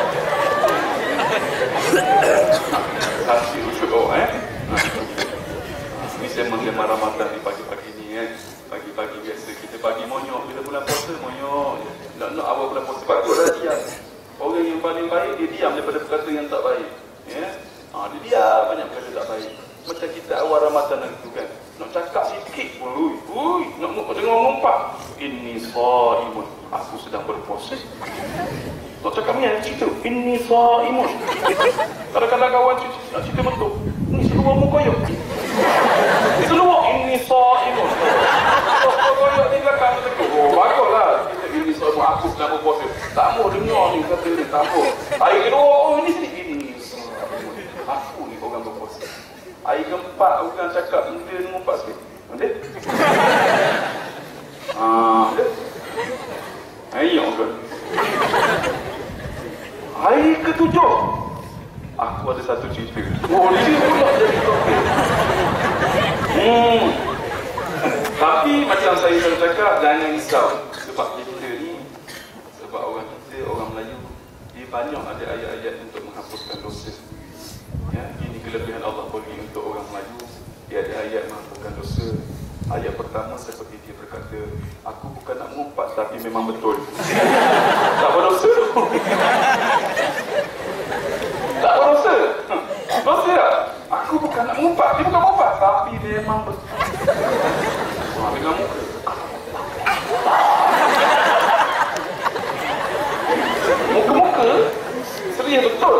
Kasih ucap kau eh. Ini saya mengemar Ramadan di pagi-pagi ni eh. Pagi-pagi biasa kita pagi monyok. Bila bulan puasa monyok. Nak-nak awal bulan puasa patutlah diam. Orang yang paling baik dia diam daripada perkata yang tak baik. Ya. Ha, dia diam banyak perkata tak baik. Macam kita awal Ramadan itu kan. Nak cakap sikit pun. Ui, ui, nak dengar ngumpat. Inni shaimun. Aku sedang berpuasa. Nak cakap ni cerita. Inni shaimun. Kadang-kadang kawan nak cerita betul. Ni seluar muka koyok. Seluar inni shaimun. Muka koyok ni belakang tu. Oh, baguslah. Ini semua aku sedang berpuasa. Tak mau dengar ni kata ni. Tak mau. Hari kedua, oh ini sedikit ini. Aku ni orang berpuasa. Hari keempat, orang cakap dia ni ngumpat sikit. Ada? Haa, ada? Hari yang kan? Hari ketujuh, aku ada satu cerita. Oh, dia pula jadi topik. Hmm. Tapi macam saya selalu cakap, jangan risau. Sebab kita ni, sebab orang kita, orang Melayu, dia banyak ada ayat-ayat untuk menghapuskan dosa. Ya, ini kelebihan Allah bagi untuk orang Melayu. Dia ada ayat menghapuskan dosa. Ayat pertama seperti dia berkata, aku bukan nak mengumpat tapi memang betul. Tak berdosa. Tak berdosa. Dosa tak? Aku bukan nak mengumpat. Dia bukan mengumpat tapi memang betul. Wah, dengan muka. Muka-muka serius betul.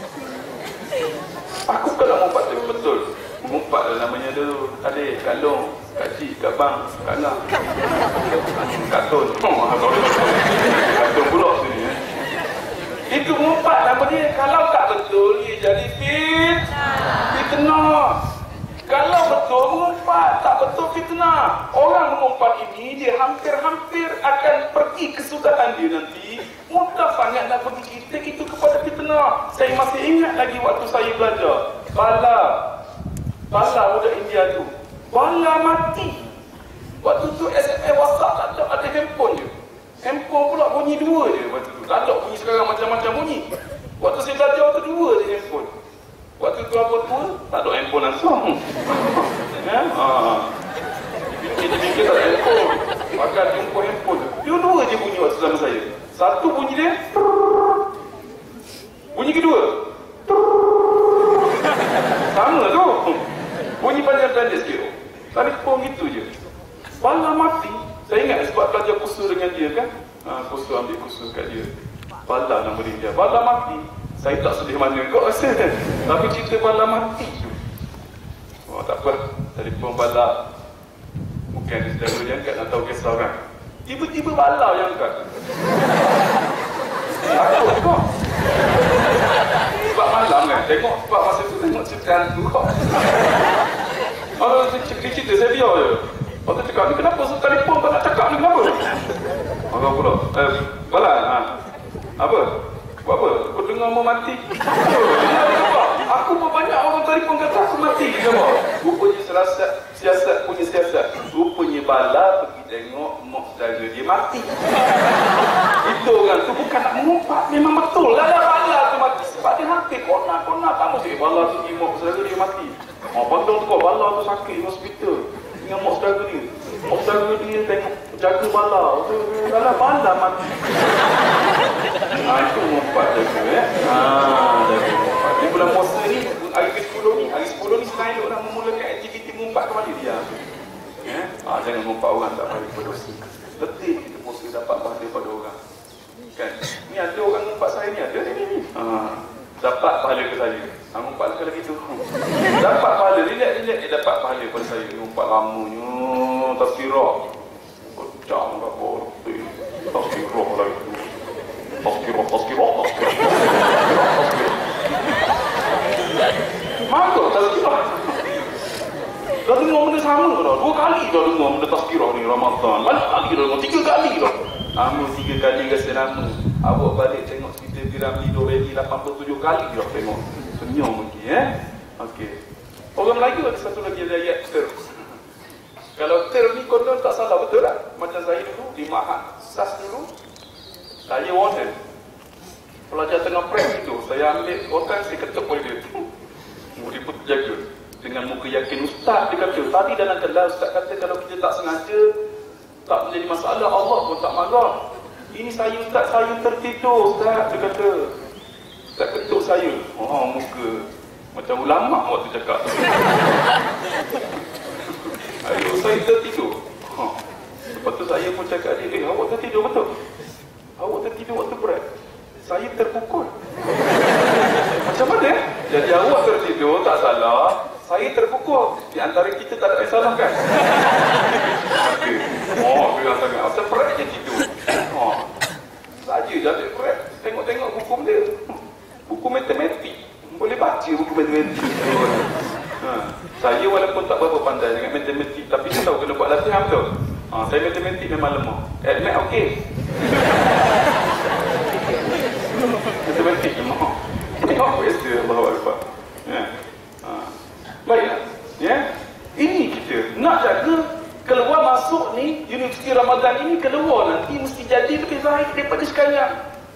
Aku bukan nak mengumpat tapi betul. Mengumpat lah namanya dulu. Adik, Kak Long, Kak Cik, Kak Bang, Kak Nak, Kak Tun. Kak Tun pula sini eh. Itu mengumpat nama dia. Kalau tak betul, dia jadi fit fitnah. Kalau betul mengumpat, tak betul fitnah. Orang mengumpat ini, dia hampir-hampir akan pergi kesudahan dia nanti. Mudah sangat nak pergi kita itu kepada fitnah. Saya masih ingat lagi waktu saya belajar. Bala. Bala budak India tu. Bala mati. Waktu tu S M S WhatsApp tak ada, ada handphone je. Handphone pula bunyi dua je waktu tu. Tak ada bunyi sekarang macam-macam bunyi. Waktu saya belajar tu dua je handphone. Waktu tu apa tu? Tak ada handphone langsung. Ya? Haa. Fikir-fikir tak ada handphone. Maka jumpa handphone tu. Dua-dua je bunyi waktu zaman saya. Satu bunyi dia. Bunyi kedua. Sama tu. Bunyi pandai-pandai sikit. Telefon gitu je. Bala mati. Saya ingat sebab belajar kursus dengan dia kan. Ha, kursus ambil kursus kat dia. Bala nama dia. Bala mati. Saya tak sedih mana kau rasa. Tapi cerita Bala mati tu. Oh tak apa. Telefon Bala. Bukan dia sedang dia angkat nak tahu kisah kan. Tiba-tiba Bala yang angkat. Takut kau. Sebab malam kan. Tengok sebab masa tu tengok cerita hantu kau. Kalau dia cerita saya biar je. Orang cakap ni kenapa telefon kau nak cakap ni kenapa? Orang pula. Eh Bala ha. Apa? Buat apa? Kau dengar mau mati? Aku pun banyak orang telefon kata aku mati. Rupanya siasat, siasat punya siasat. Rupanya Bala pergi tengok mak saudara dia mati. Itu orang tu bukan nak mengumpat. Memang betul lah Bala tu mati. Sebab dia hampir kona-kona. Tak mesti Bala tu pergi mak saudara dia mati. Oh, pandang tu kau Bala tu sakit di hospital. Dengan mak saudara dia. Mak saudara dia tengok jaga Bala. Kalau Bala mati. Ha, itu mengumpat jaga eh. Ha, jaga mengumpat. Di bulan puasa ni, hari ke sepuluh ni, hari sepuluh ni senang orang memulakan aktiviti mengumpat kepada dia. Eh? Ha, jangan mengumpat orang tak pahala berdosa. Letih kita puasa dapat pahala pada orang. Kan? Ni ada orang mengumpat saya ni, ada ni ni. Ha, dapat pahala ke saya. Ha, mengumpat kalau gitu. Dapat pahala, relax-relax dia dapat pahala pada saya. Mengumpat lamanya, tazkirah. Kocak tak apa. Tazkirah lah itu. Tazkirah, tazkirah, tazkirah. Mana tazkirah? Dah dengar benda sama ke dah? Dua kali dah dengar benda tazkirah ni Ramadan. Banyak kali dah dengar, tiga kali dah. Amu tiga kali rasa nama. Awak balik tengok cerita Piramli Doreli lapan puluh tujuh kali dah tengok. Senyum lagi eh. Okey. Orang Melayu ada satu lagi ayat ter. Kalau term ni konon tak salah, betul tak? Macam saya dulu di Mahat S A S dulu, saya warden. Pelajar tengah prep itu, saya ambil orang, saya ketuk oleh dia. Dia pun terjaga. Dengan muka yakin, Ustaz dia kata, tadi dalam kelas Ustaz kata kalau kita tak sengaja, tak menjadi masalah, Allah pun tak marah. Ini saya Ustaz, saya tertidur Ustaz, dia kata. Ustaz ketuk saya. Oh, muka macam ulama waktu cakap. Ayo, saya tertidur. Ha. Lepas tu saya pun cakap dia, eh awak tertidur betul? Awak tertidur waktu berat? Saya terpukul. Macam mana? Jadi awak tertidur, tak salah. Saya terpukul. Di antara kita tak ada yang salah kan? Oh, bilang sangat. Asal berat je tidur. Oh. Saja jadi berat. Tengok-tengok buku dia. Buku matematik. Boleh baca buku matematik. Ha. Saya walaupun tak berapa pandai dengan matematik, tapi saya tahu kena buat latihan betul. Ha, saya matematik memang lemah. Admat okey. Matematik lemah. Tengok biasa Allahu Akbar. Ya. Ha. Baiklah. Ya. Ini kita nak jaga keluar masuk ni Universiti Ramadan ini, keluar nanti mesti jadi lebih baik daripada sekarang.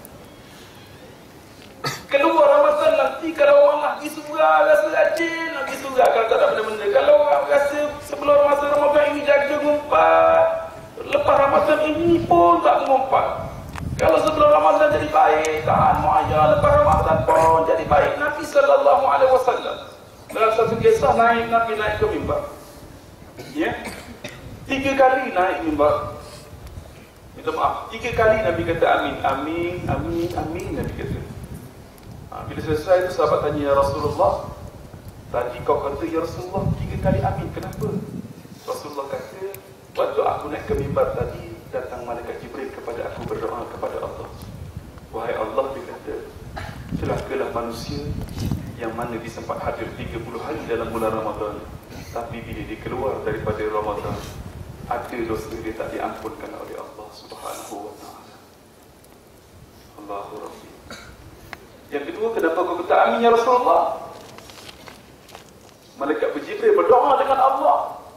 Keluar Ramadan nanti kalau orang nak pergi surah, rasa rajin nak pergi surah kalau tak ada benda-benda. Kalau orang rasa sebelum masa Ramadan ini jaga ngumpat, lepas Ramadan ini pun tak ngumpat. Kalau sebelum Ramadan jadi baik, tahan muayyah, lepas Ramadan pun jadi baik. Nabi sallallahu alaihi wasallam dalam satu kisah naik, Nabi naik ke mimbar. Ya. Tiga kali naik mimbar. Minta maaf, tiga kali Nabi kata amin, amin, amin, amin, Nabi kata. Ha, bila selesai itu sahabat tanya, ya Rasulullah, tadi kau kata ya Rasulullah tiga kali amin, kenapa? Rasulullah kata, waktu aku naik ke mimbar tadi, datang malaikat Jibril kepada aku berdoa kepada Allah. Wahai Allah, dia kata, celakalah manusia yang mana disempat hadir tiga puluh hari dalam bulan Ramadan, tapi bila dia keluar daripada Ramadan, ada dosa dia tak diampunkan oleh Allah Subhanahu wa ta'ala. Allahu Rabbi. Yang kedua, kenapa kau kata amin ya Rasulullah? Malaikat Jibril berdoa dengan Allah.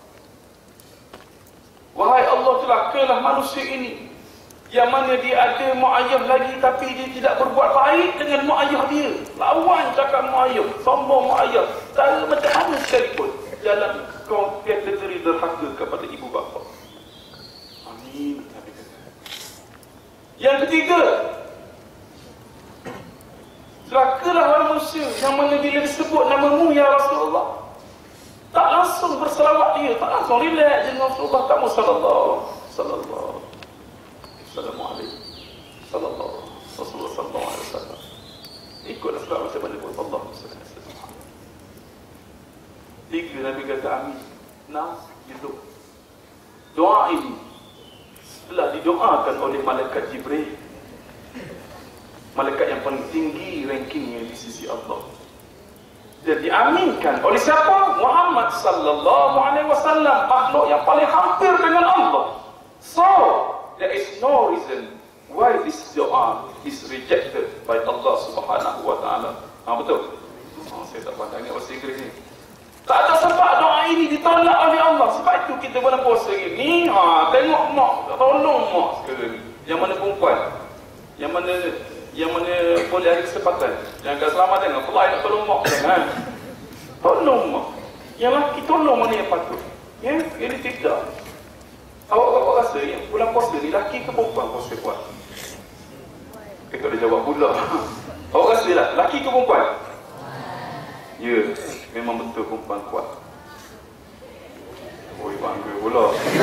Wahai Allah, celakalah manusia ini yang mana dia ada muayyah lagi tapi dia tidak berbuat baik dengan muayyah dia. Lawan cakap muayyah, sombong muayyah. Tak macam mana sekalipun jalan kau kategori derhaka kepada ibu bapa. Amin. Yang ketiga, celakalah manusia yang mana bila disebut namamu ya Rasulullah, tak langsung berselawat dia, tak langsung relax dengan Rasulullah kamu sallallahu sallallahu Assalamualaikum sallallahu Rasulullah sallallahu alaihi wasallam. Ikutlah selawat macam mana pun Allah sallallahu alaihi wasallam. Tiga Nabi kata amin. Enam, itu doa ini telah didoakan oleh malaikat Jibril, malaikat yang paling tinggi rankingnya di sisi Allah, dan diaminkan oleh siapa? Muhammad sallallahu alaihi wasallam, makhluk yang paling hampir dengan Allah. So there is no reason why this doa is rejected by Allah Subhanahu wa ta'ala. Ha, betul? Oh, saya tak pandang ingat bahasa Inggeris ni. Tak ada sebab doa ini ditolak oleh Allah. Sebab itu kita bulan puasa ni, ha, tengok mak, tolong mak sekarang ni. Yang mana perempuan, yang mana yang mana boleh ada kesempatan, yang kat selamat tengok, Allah nak tolong mak kan? Tolong mak. Yang lelaki tolong mana yang patut. Ya, ini tidak. Awak-awak rasa yang bulan puasa ni lelaki ke perempuan puasa kuat? Eh, tak boleh jawab pula. Awak rasa lah, lelaki ke perempuan? Ya, memang betul perempuan kuat. Oi, bangga pula.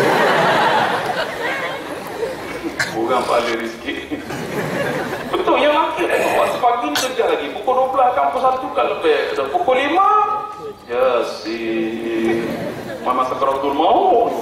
Orang pahala rezeki. Betul yang lelaki tengok waktu pagi ni kerja lagi. Pukul dua belas kan, pukul satu kan lebih. Dah pukul lima. Ya si Mama Sakaratul Maut.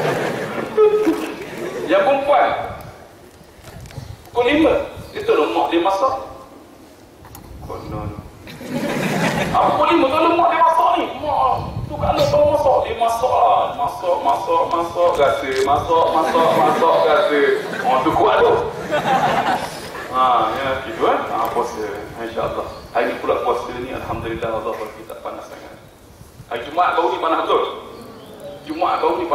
Yang perempuan pukul lima, itu lemak dia masak. Konon ah, pukul lima tu lemak dia masak ni. Mak tu kat anak tahu masak, dia masak lah. Masak, masak, masak, rasa. Masak, masak, masak, rasa. Oh tu kuat tu. Ha, ya gitu kan. Ha, puasa insya-Allah. Hari ni pula puasa ni alhamdulillah Allah bagi tak panas sangat. Hari Jumaat baru ni panas betul. Jumaat baru ni panas.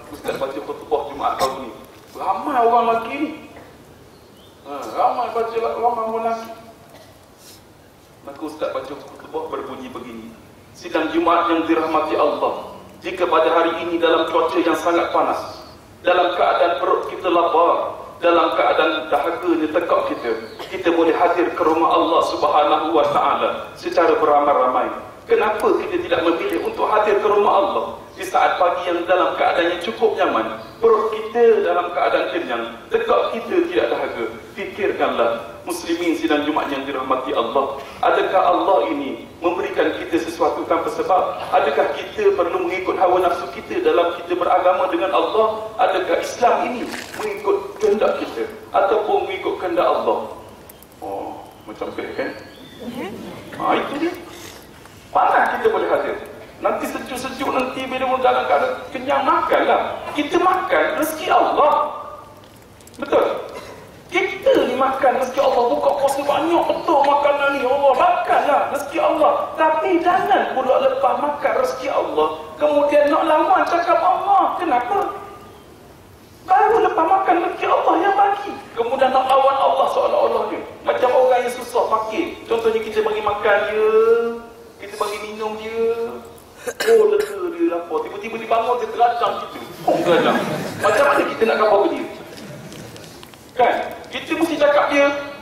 Ustaz baca khutbah Jumaat baru ni. Ramai orang lelaki ni. Ha, ramai baca ramai orang lelaki. Maka Ustaz baca khutbah berbunyi begini. Sidang Jumaat yang dirahmati Allah. Jika pada hari ini dalam cuaca yang sangat panas, dalam keadaan perut kita lapar, dalam keadaan dahaganya tekak kita, kita boleh hadir ke rumah Allah Subhanahu wa Ta'ala secara beramai-ramai. Kenapa kita tidak memilih untuk hadir ke rumah Allah di saat pagi yang dalam keadaan yang cukup nyaman, perut kita dalam keadaan kenyang, tekak kita tidak dahaga? Fikirkanlah, muslimin sidang Jumaat yang dirahmati Allah, adakah Allah ini memberikan kita sesuatu tanpa sebab? Adakah kita perlu mengikut hawa nafsu kita dalam kita beragama dengan Allah? Adakah Islam ini mengikut kehendak kita ataupun mengikut kehendak Allah? Oh, macam beg kan? Ha, itu dia. Mana kita boleh hadir? Nanti sejuk-sejuk nanti bila dalam keadaan kenyang, makanlah. Kita makan rezeki Allah. Betul? Kita ni makan rezeki Allah, buka puasa banyak betul makanan ni. Allah makanlah rezeki Allah. Tapi jangan pula lepas makan rezeki Allah kemudian nak lawan cakap Allah. Kenapa? Baru lepas makan rezeki Allah yang bagi, kemudian nak lawan Allah seolah-olah dia. Macam orang yang susah fakir. Contohnya kita bagi makan dia, kita bagi minum dia, oh lega dia lapar, tiba-tiba dia bangun dia terajam kita. Oh terajam. Macam mana kita nak khabar ke dia? Kan? Kita mesti cakap dia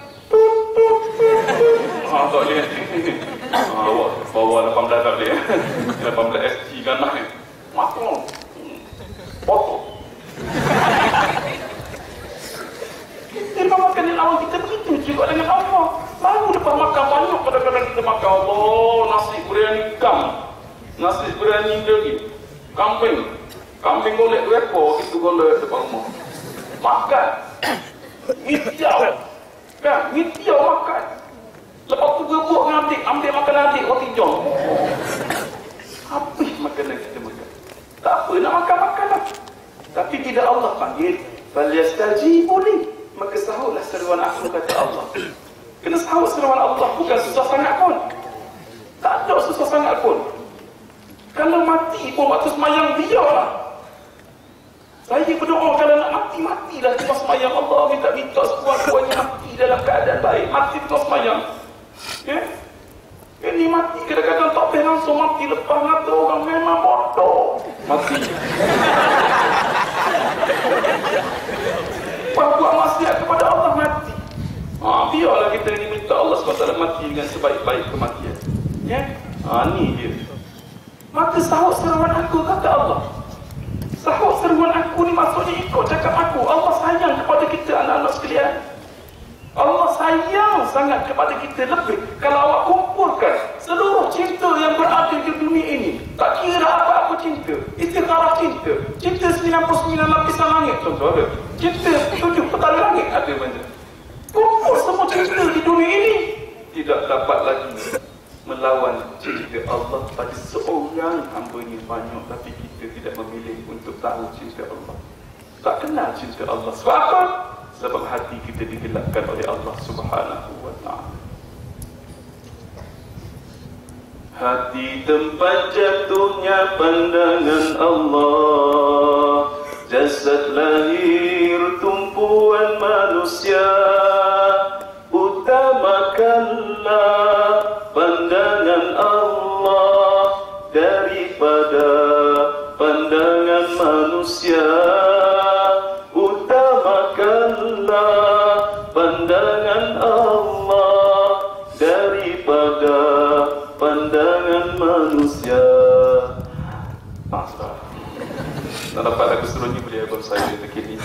haa tak boleh. Haa awak bawa lapan belas tak boleh. lapan belas S G ganah ni makan potong. Kita lepas makan yang awal kita begitu juga dengan Allah. Baru lepas makan banyak kadang-kadang kita makan Allah nasi biryani kam, nasi biryani lagi kambing, kambing golek berapa kita golek depan rumah makan. Mitiau kan, mitiau makan. Lepas tu gebuk dengan adik, ambil makan adik roti john. Habis makanan kita makan. Tak apa, nak makan-makan lah. Tapi tidak Allah panggil, falyastajibu li, maka sahutlah seruan aku, kata Allah. Kena sahut seruan Allah, bukan susah sangat pun. Tak ada susah sangat pun. Kalau mati pun waktu semayang, biarlah. Saya berdoa kalau nak mati, matilah cuma semayang. Allah minta-minta sekuat-kuatnya mati dalam keadaan baik. Mati cuma semayang. Ya? Ini mati kadang-kadang tak boleh langsung mati. Lepas ngata orang memang bodoh. Mati. Buat maksiat kepada Allah, mati. Ha, biarlah kita ini minta Allah subhanahu wa taala mati dengan sebaik-baik kematian. Ya? Ha, ni dia. Maka sahut seruan aku, kata Allah. Sahut seruan aku ni maksudnya ikut cakap aku. Allah sayang kepada kita anak-anak sekalian. Allah sayang sangat kepada kita lebih. Kalau awak kumpulkan seluruh cinta yang berada di dunia ini, tak kira apa-apa cinta, istikharah cinta, cinta sembilan puluh sembilan lapisan langit contoh ada, cinta tujuh petala langit ada banyak. Kumpul semua cinta di dunia ini, tidak dapat lagi melawan cinta Allah pada seorang hamba-Nya banyak, tapi kita tidak memilih untuk tahu cinta Allah. Tak kenal cinta Allah. Sebab apa? Sebab hati kita digelapkan oleh Allah Subhanahu wa Ta'ala. Hati tempat jatuhnya pandangan Allah, jasad lahir tumpuan manusia, utamakanlah pandangan Allah daripada pandangan manusia. Utamakanlah pandangan Allah daripada pandangan manusia. Masalah. Tak dapat lagu seronoknya boleh abang saya terkini.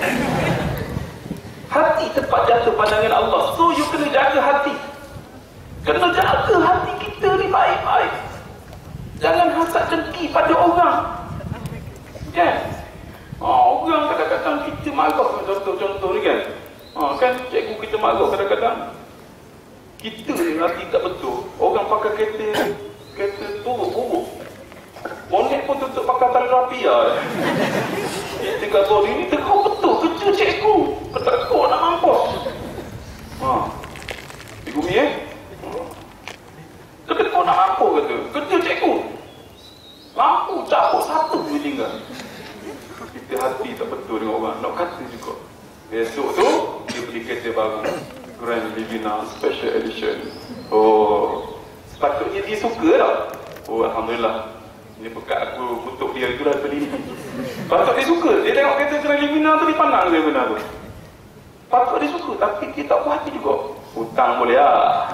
Hati tempat jatuh pandangan Allah. So you kena jaga hati. Kena jaga hati kita ni baik-baik. Jangan hasad dengki pada orang. Kan? Oh, orang kadang-kadang kita marah. Contoh-contoh ni kan. Oh, kan cikgu kita marah kadang-kadang. Kita ni hati tak betul. Orang pakai kereta, kereta turut-turut. Bonet pun tutup pakai tali rapia. Kita kata ni tegak betul. Kerja cikgu. Ketakut nak mampus. Ha. Cikgu ni eh. Dia kata kau nak mampu kata. Kerja cikgu. Lampu cabut satu je tinggal. kita hati tak betul dengan orang, nak kata juga. Esok tu dia beli kereta baru, Grand Livina Special Edition. Oh, sepatutnya dia suka tak? Oh, alhamdulillah. Ini bekat aku kutuk dia itulah beli ni. Patut dia suka. Dia tengok kereta Grand Livina tu, dia pandang Grand Livina tu. Patut dia suka, tapi dia tak puas hati juga. Hutang boleh lah.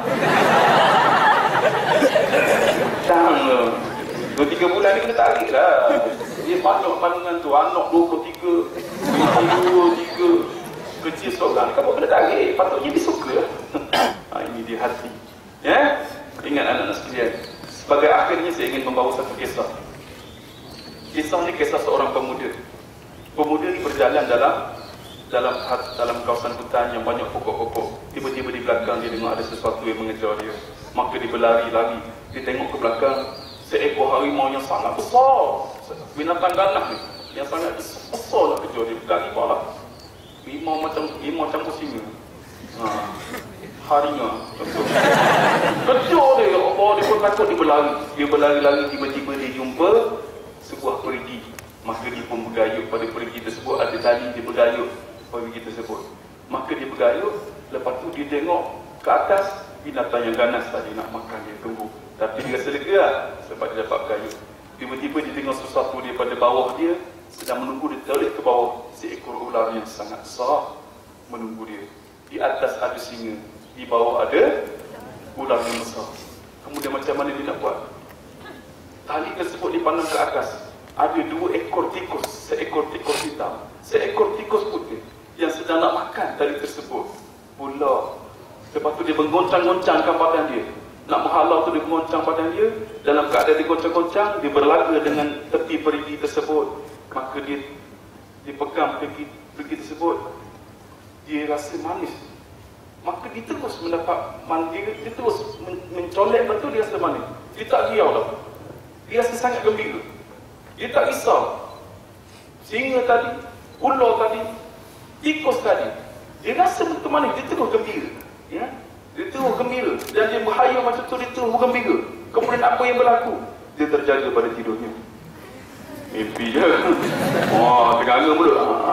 Hutang lah. Dua tiga bulan ni kena tarik lah. Dia banyak pandangan tu, anak dua puluh tiga, dua tiga, kecil seorang, kamu kena tarik. Patutnya dia suka. Ha, ini dia hati. Ya? Ingat anak-anak sekalian. Sebagai akhirnya saya ingin membawa satu kisah. Kisah ni kisah seorang pemuda. Pemuda ni berjalan dalam dalam dalam kawasan hutan yang banyak pokok-pokok. Tiba-tiba di belakang dia dengar ada sesuatu yang mengejar dia. Maka dia berlari-lari. Dia tengok ke belakang, seekor harimau yang sangat besar. Binatang ganas ni, yang sangat besar nak kejar dia. Bukan harimau lah. Harimau macam harimau campur singa. Ha. Harimau. Kejar dia. Oh, dia pun takut, dia berlari. Dia berlari-lari, tiba-tiba dia jumpa sebuah perigi. Maka dia pun bergayut pada perigi tersebut. Ada tali, dia bergayut perigi tersebut. Maka dia bergayut. Lepas tu dia tengok ke atas, binatang yang ganas tadi nak makan dia, tunggu. Tapi dia rasa lega lah, sebab dia dapat bergayut. Tiba-tiba dia tengok sesuatu daripada bawah dia, sedang menunggu dia telik ke bawah. Seekor ular yang sangat besar menunggu dia. Di atas ada singa, di bawah ada ular yang besar. Kemudian macam mana dia nak buat? Tali tersebut dipandang ke atas. Ada dua ekor tikus, seekor tikus hitam, seekor tikus putih yang sedang nak makan tali tersebut. Pula, lepas tu dia menggoncang-goncangkan badan dia. Nak menghalau tu dia menggoncang badan dia. Dalam keadaan dia goncang-goncang, dia berlaga dengan tepi perigi tersebut. Maka dia dia pegang perigi, perigi tersebut. Dia rasa manis. Maka dia terus mendapat mandi, dia terus men mencolek betul, dia rasa manis. Dia tak riau dah. Dia rasa sangat gembira. Dia tak risau. Singa tadi, ular tadi, tikus tadi, dia rasa betul manis, dia terus gembira. Ya? Dia terus gembira. Dan dia berhayal macam tu, dia terus bergembira. Kemudian apa yang berlaku? Dia terjaga pada tidurnya. Mimpi je. Wah, terganga pula.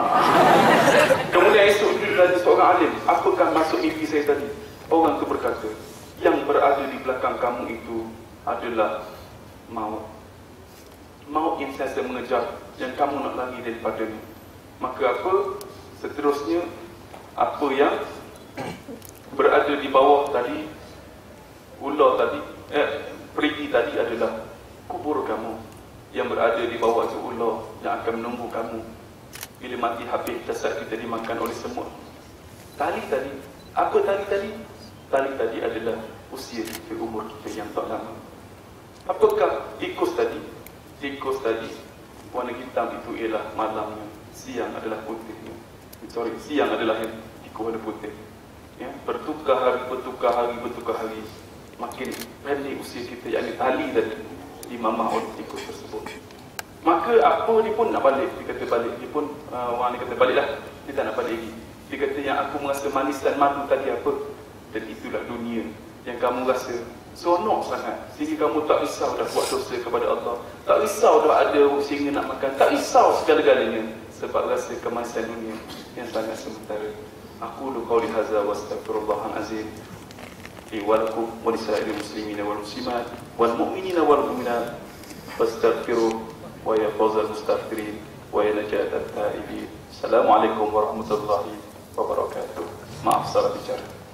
Kemudian esok dia jadi seorang alim. Apakah maksud mimpi saya tadi? Orang tu berkata, yang berada di belakang kamu itu adalah maut. Maut yang saya mengejar, yang kamu nak lari daripadanya. Maka apa? Seterusnya, apa yang berada di bawah tadi, ular tadi, eh, perigi tadi adalah kubur kamu. Yang berada di bawah itu ular yang akan menunggu kamu. Bila mati habis, jasad kita dimakan oleh semut. Tali tadi, apa tali tadi? Tali tadi adalah usia kita, umur kita yang tak lama. Apakah tikus tadi? Tikus tadi, warna hitam itu ialah malamnya, siang adalah putihnya. Sorry, siang adalah yang tikus warna putih. Ya, bertukar hari, bertukar hari, bertukar hari. Makin pendek usia kita, yakni tali tadi dimamah oleh tikus tersebut. Maka apa dia pun nak balik, dia kata balik. Dia pun, uh, orang ni kata baliklah, dia tak nak balik lagi. Dia kata yang aku merasa manis dan madu tadi apa? Dan itulah dunia yang kamu rasa seronok sangat, sehingga kamu tak risau dah buat dosa kepada Allah, tak risau dah ada singa nak makan, tak risau segala-galanya, sebab rasa kemanisan dunia yang sangat sementara. Aku lu qauli hadza wa astaghfirullahal azim li wa lakum wa lisa'iril muslimina wal muslimat wal mu'minina wal mu'minat fastaghfiruh wa ya fawzal mustaghfirin wa ya najatat taibin. Assalamualaikum warahmatullahi wabarakatuh. Maaf salah bicara.